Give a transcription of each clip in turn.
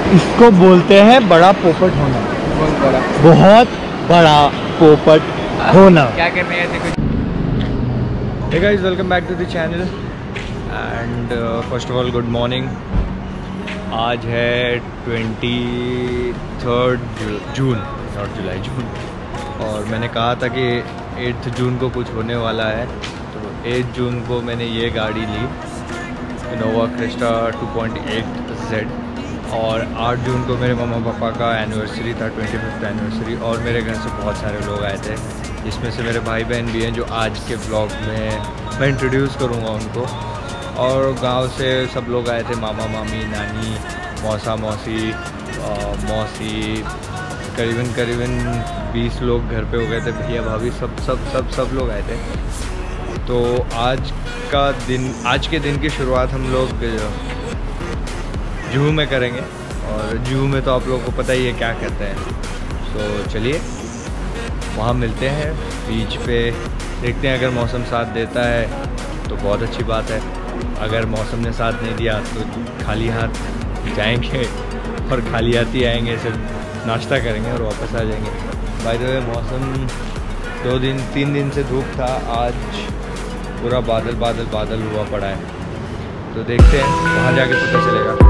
इसको बोलते हैं बड़ा पोपट होना। बहुत बड़ा पोपट होना। क्या करने आए थे कुछ? Hey guys, welcome back to the channel and first of all good morning। आज है 23rd जून, नॉट जुलाई, जून। और मैंने कहा था कि 8 जून को कुछ होने वाला है, तो 8 जून को मैंने ये गाड़ी ली, इनोवा क्रिस्टा 2.8Z। और 8 जून को मेरे मम्मा पापा का एनिवर्सरी था, 25th एनिवर्सरी। और मेरे घर से बहुत सारे लोग आए थे, इसमें से मेरे भाई बहन भी हैं जो आज के ब्लॉग में मैं इंट्रोड्यूस करूँगा उनको। और गांव से सब लोग आए थे, मामा मामी, नानी, मौसा मौसी, मौसी, करीबन 20 लोग घर पे हो गए थे, भैया भाभी सब लोग आए थे। तो आज के दिन की शुरुआत हम लोग जूहू में करेंगे। और जूहू में तो आप लोगों को पता ही है क्या कहते हैं। तो चलिए वहाँ मिलते हैं बीच पे, देखते हैं। अगर मौसम साथ देता है तो बहुत अच्छी बात है, अगर मौसम ने साथ नहीं दिया तो खाली हाथ जाएंगे और खाली हाथ ही आएंगे, सिर्फ नाश्ता करेंगे और वापस आ जाएंगे। बाय द वे मौसम 3 दिन से धूप था, आज पूरा बादल हुआ पड़ा है। तो देखते हैं, वहाँ जाके पता चलेगा।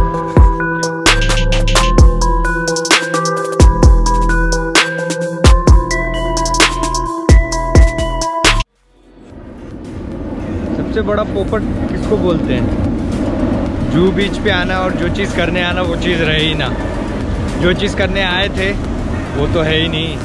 सबसे बड़ा पोपट किसको बोलते हैं? जूहू बीच पे आना और जो चीज़ करने आना वो चीज़ रहे ही ना। जो चीज़ करने आए थे वो तो है ही नहीं।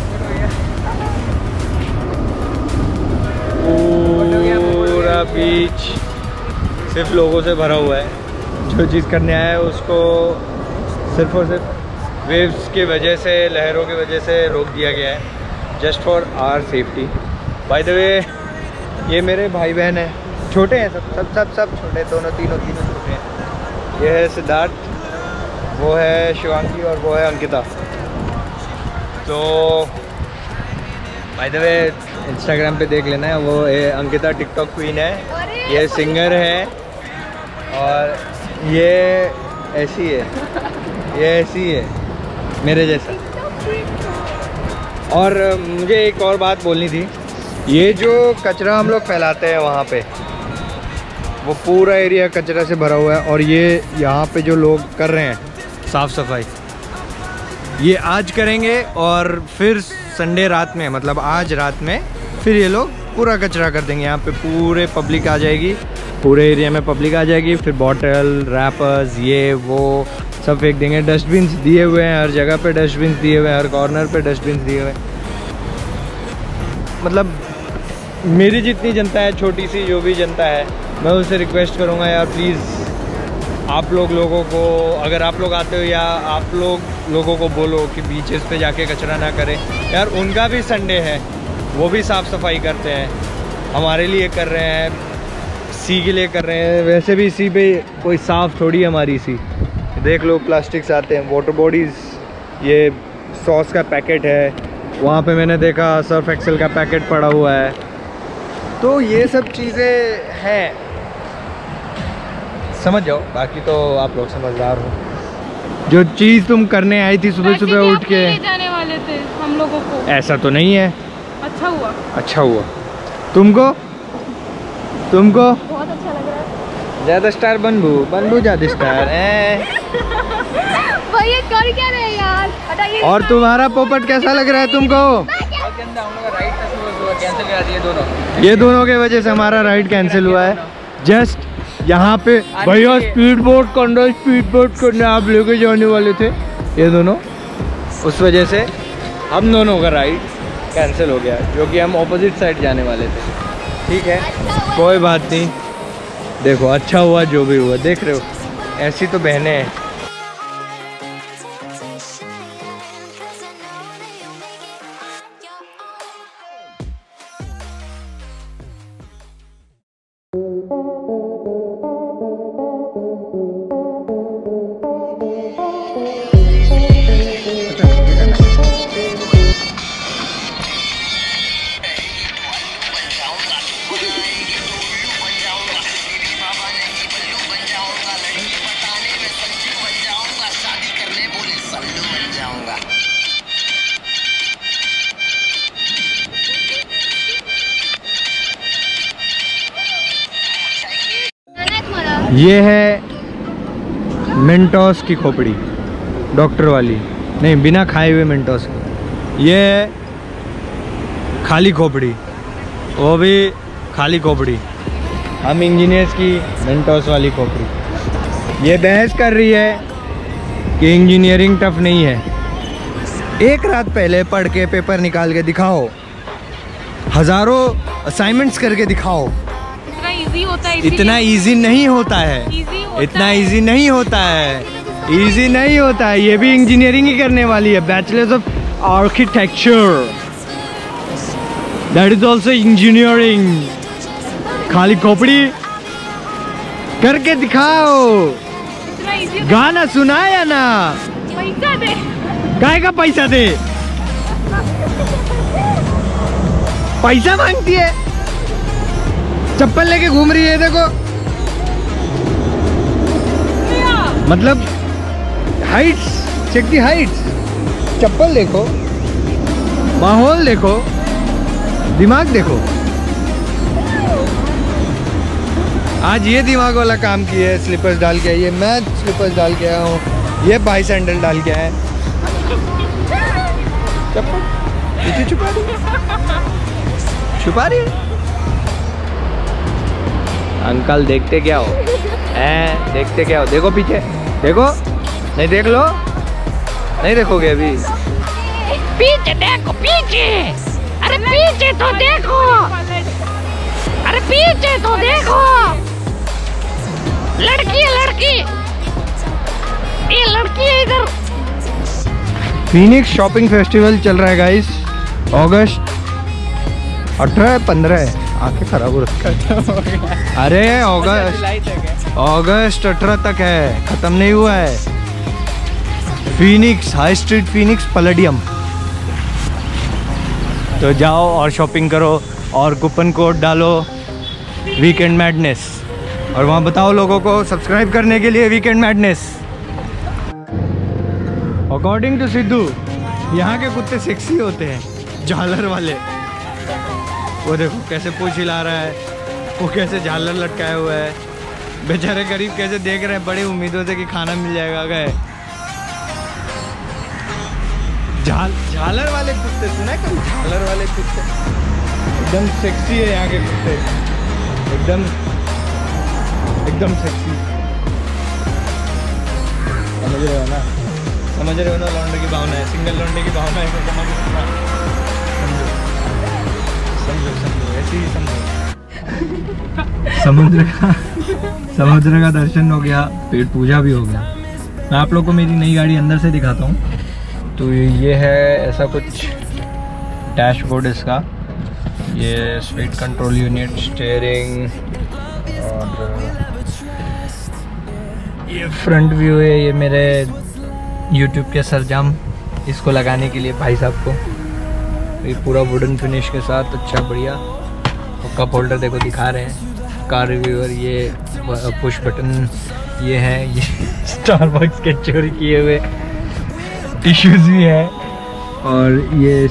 पूरा बीच सिर्फ लोगों से भरा हुआ है। जो चीज़ करने आया है उसको सिर्फ और सिर्फ वेव्स की वजह से, लहरों की वजह से रोक दिया गया है, just for our safety. By the way ये मेरे भाई बहन हैं, छोटे हैं, सब छोटे, तीनों छोटे हैं। ये है सिद्धार्थ, वो है शिवांगी और वो है अंकिता। तो बाय द वे इंस्टाग्राम पे देख लेना है, वो अंकिता टिकटॉक क्वीन है, ये सिंगर है, और ये ऐसी है मेरे जैसा। और मुझे एक और बात बोलनी थी, ये जो कचरा हम लोग फैलाते हैं वहाँ पे, वो पूरा एरिया कचरा से भरा हुआ है। और ये यहाँ पे जो लोग कर रहे हैं साफ़ सफाई, ये आज करेंगे और फिर संडे रात में, मतलब आज रात में, फिर ये लोग पूरा कचरा कर देंगे। यहाँ पे पूरे पब्लिक आ जाएगी, पूरे एरिया में पब्लिक आ जाएगी, फिर बॉटल, रैपर्स, ये वो सब फेंक देंगे। डस्टबिन्स दिए हुए हैं, हर जगह पे डस्टबिन्स दिए हुए हैं, हर कॉर्नर पे डस्टबिन्स दिए हुए हैं। मतलब मेरी जितनी जनता है, छोटी सी जो भी जनता है, मैं उससे रिक्वेस्ट करूँगा यार प्लीज़, आप लोगों को, अगर आप लोग आते हो या आप लोगों को बोलो कि बीचेस पे जाके कचरा ना करें यार। उनका भी संडे है, वो भी साफ़ सफाई करते हैं, हमारे लिए कर रहे हैं, सी के लिए कर रहे हैं। वैसे भी सी पे कोई साफ़ थोड़ी है हमारी सी। देख लो प्लास्टिक्स आते हैं, वाटर बॉडीज़, ये सॉस का पैकेट है, वहाँ पे मैंने देखा सर्फ एक्सेल का पैकेट पड़ा हुआ है। तो ये सब चीज़ें हैं, समझ जाओ। बाकी तो आप लोग समझदार हो। जो चीज़ तुम करने आई थी सुबह उठ के, जाने वाले थे हम लोगों को, ऐसा तो नहीं है। अच्छा हुआ। तुमको बहुत अच्छा लग रहा है। ज़्यादा स्टार बनबू ज़्यादा स्टार भैया कर क्या रहे यार, बताइए। और तुम्हारा पोपट कैसा लग रहा है तुमको? ये दोनों के वजह से हमारा राइड कैंसिल हुआ है। जस्ट यहाँ पे भैया स्पीड बोट करने आप लेके जाने वाले थे, ये दोनों, उस वजह से हम दोनों का राइड कैंसिल हो गया, जो कि हम ऑपोजिट साइड जाने वाले थे। ठीक है, कोई बात नहीं। देखो अच्छा हुआ जो भी हुआ, देख रहे हो ऐसी तो बहनें हैं। ये है मेंटोस की खोपड़ी, डॉक्टर वाली नहीं, बिना खाए हुए मेंटोस की। ये है खाली खोपड़ी, वो भी खाली खोपड़ी। हम इंजीनियर्स की मेंटोस वाली खोपड़ी। ये बहस कर रही है कि इंजीनियरिंग टफ नहीं है। एक रात पहले पढ़ के पेपर निकाल के दिखाओ, हजारों असाइनमेंट्स करके दिखाओ। इतना इजी होता है? इतना इजी नहीं होता है, इतना इजी नहीं होता है, इजी नहीं होता है। ये भी इंजीनियरिंग ही करने वाली है, bachelors of architecture, that is also engineering. खाली खोपड़ी करके दिखाओ। इतना इजी गाना सुनाया ना, पैसा दे। काय का पैसा दे? पैसा मांगती है, चप्पल लेके घूम रही है। देखो मतलब हाइट्स, चेक दी हाइट्स। चप्पल देखो, माहौल देखो, दिमाग देखो। आज ये दिमाग वाला काम किया है, स्लीपर्स डाल के आई है, मैं स्लीपर्स डाल के आया हूँ, ये भाई सैंडल डाल के आया है। चप्पल पीछे छुपा रही है, छुपा रही है। अंकल देखते क्या हो? देखते क्या हो? देखो पीछे, देखो। नहीं देख लो, नहीं देखोगे अभी? पीछे देखो, पीछे। अरे पीछे तो देखो, अरे पीछे तो देखो। लड़की है, लड़की, ये लड़की है इधर। फीनिक्स शॉपिंग फेस्टिवल चल रहा है गाइस, अगस्त 18-15। आंखें खराब हो रखा है। अरे अगस्त 18 तक है, खत्म नहीं हुआ है। Phoenix high street, Phoenix Palladium. तो जाओ और शॉपिंग करो और कूपन कोड डालो वीकेंड मैडनेस, और वहाँ बताओ लोगों को सब्सक्राइब करने के लिए weekend madness. According to Sidhu, यहाँ के कुत्ते सेक्सी होते हैं, झालर वाले। वो देखो कैसे पूंछ हिला रहा है, वो कैसे झालर लटकाया हुआ है। बेचारे गरीब कैसे देख रहे हैं बड़ी उम्मीदों से कि खाना मिल जाएगा। गए झालर वाले कुत्ते, सुना है कभी? झालर वाले कुत्ते एकदम सेक्सी है यहाँ के कुत्ते, एकदम एकदम सेक्सी। समझ रहे हो ना? समझ रहे हो ना? लौंडे की भावना है, सिंगल लौंडे की भावना है। समझो समझो, ऐसे ही समझो। समुद्र का दर्शन हो गया, पेट पूजा भी हो गया। मैं आप लोग को मेरी नई गाड़ी अंदर से दिखाता हूँ। तो ये है ऐसा कुछ डैशबोर्ड इसका, ये स्पीड कंट्रोल यूनिट, स्टीयरिंग, और ये फ्रंट व्यू है। ये मेरे YouTube के सरंजाम, इसको लगाने के लिए भाई साहब को। ये पूरा वुडन फिनिश के साथ, अच्छा बढ़िया। और कप होल्डर देखो दिखा रहे हैं, कार रिव्यूअर। ये पुश बटन, ये है, ये स्टारबक्स के चोरी किए हुए टिश्यूज भी है, और ये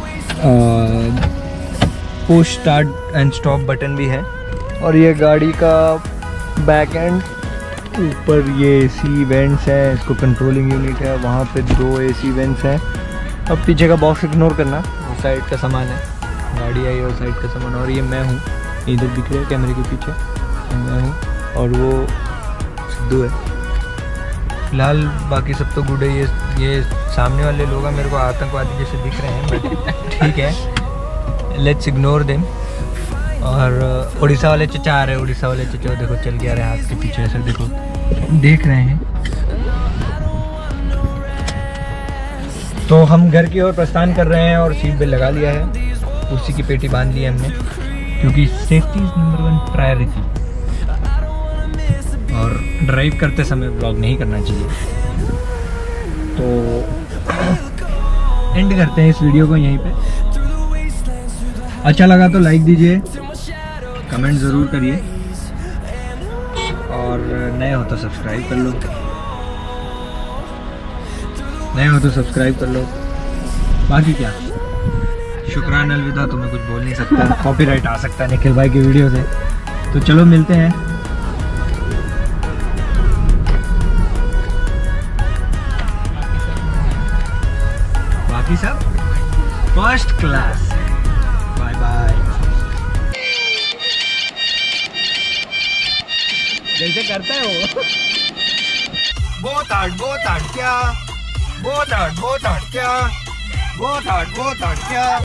push start and stop button भी है। और ये गाड़ी का बैक एंड, ऊपर ये AC वेंट्स है, इसको कंट्रोलिंग यूनिट है, वहाँ पे 2 AC वेंट्स हैं। अब पीछे का बॉक्स इग्नोर करना, वो साइड का सामान है, गाड़ी आई है वो साइड का सामान। और ये मैं हूँ, इधर दिख रहा है कैमरे के पीछे, मैं हूँ, और वो सिद्धू है। फिलहाल बाकी सब तो गुड है। ये सामने वाले लोग हैं मेरे को आतंकवादी जैसे दिख रहे हैं, बट ठीक है, लेट्स इग्नोर देम। और उड़ीसा वाले चचा आ रहे हैं, उड़ीसा वाले चचा देखो चल के आ रहे हैं हाथ के पीछे, ऐसे देखो देख रहे हैं। तो हम घर की ओर प्रस्थान कर रहे हैं, और सीट बेल्ट लगा लिया है, कुर्सी की पेटी बांध ली है हमने, क्योंकि सेफ्टी इज नंबर 1 प्रायोरिटी। और ड्राइव करते समय व्लॉग नहीं करना चाहिए। तो एंड करते हैं इस वीडियो को यहीं पे। अच्छा लगा तो लाइक दीजिए, कमेंट ज़रूर करिए, और नए हो तो सब्सक्राइब कर लो, नए हो तो सब्सक्राइब कर लो। बाकी क्या, शुक्रान अलविदा, तो मैं कुछ बोल नहीं सकता, कॉपीराइट आ सकता है निखिल भाई की वीडियो से। तो चलो मिलते हैं बाकी सब फर्स्ट क्लास। Bye bye. जैसे करता है वो। बहुत हार्ड क्या, बहुत हार्ड क्या, बहुत हार्ड क्या।